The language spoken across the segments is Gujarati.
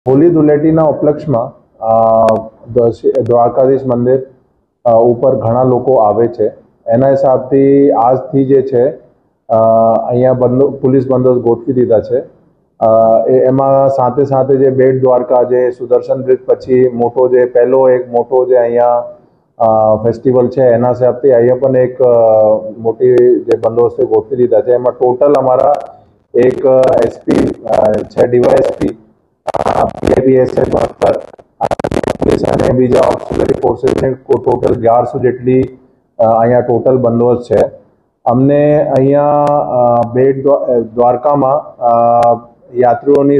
હોળી ધૂળેટીના ઉપલક્ષમાં દ્વારકાધીશ મંદિર ઉપર ઘણા લોકો આવે છે। એના હિસાબથી આજથી જે છે અહીંયા પોલીસ બંદોબસ્ત ગોઠવી દીધા છે। એમાં સાથે સાથે જે બેટ દ્વારકા જે સુદર્શન બ્રિજ પછી મોટો જે પહેલો એક મોટો જે અહીંયા ફેસ્ટિવલ છે એના હિસાબથી અહીંયા પણ એક મોટી જે બંદોબસ્ત ગોઠવી દીધા છે। એમાં ટોટલ અમારા એક એસપી છે, ડીવાયએસપી PIPSI पुलिस અને બીજા ઓક્સિલરી ફોર્सेसને ટોટલ 1100 જેટલી અહીંયા ટોટલ બંદોબસ્ત છે। અમને અહીંયા બેટ દ્વારકામાં યાત્રીઓની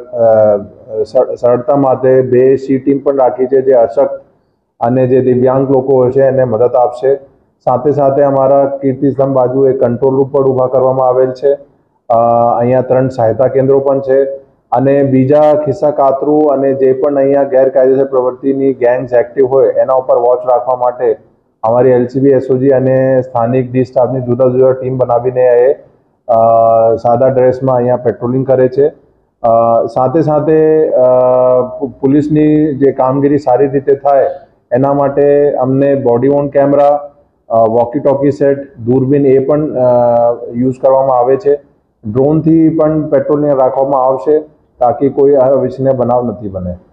સરળતા માટે 2 સી ટીમ પણ રાખી છે, જે અશક્ત અને જે દિવ્યાંગ લોકો છે એને મદદ આપશે। સાથે સાથે અમારા કીર્તિસ્તંભ બાજુ એક કંટ્રોલ રૂમ પણ ઊભા કરવામાં આવેલ છે। અહીંયા 3 સહાયતા કેન્દ્રો પણ છે અને બીજા ખિસ્સા કાતરું અને જે પણ અહીંયા ગેરકાયદેસર પ્રવૃત્તિની ગેંગ્સ એક્ટિવ હોય એના ઉપર વોચ રાખવા માટે અમારી એલસીબી એસઓજી અને સ્થાનિક ડી સ્ટાફની જુદા જુદા ટીમ બનાવીને એ સાદા ડ્રેસમાં અહીંયા પેટ્રોલિંગ કરે છે। સાથે સાથે પોલીસની જે કામગીરી સારી રીતે થાય એના માટે અમને body on camera, walkie talkie set, દૂરબીન એ પણ યુઝ કરવામાં આવે છે। ડ્રોનથી પણ પેટ્રોલિંગ રાખવામાં આવશે ताकि कोई अविश्वसनीय बनाव नहीं बने।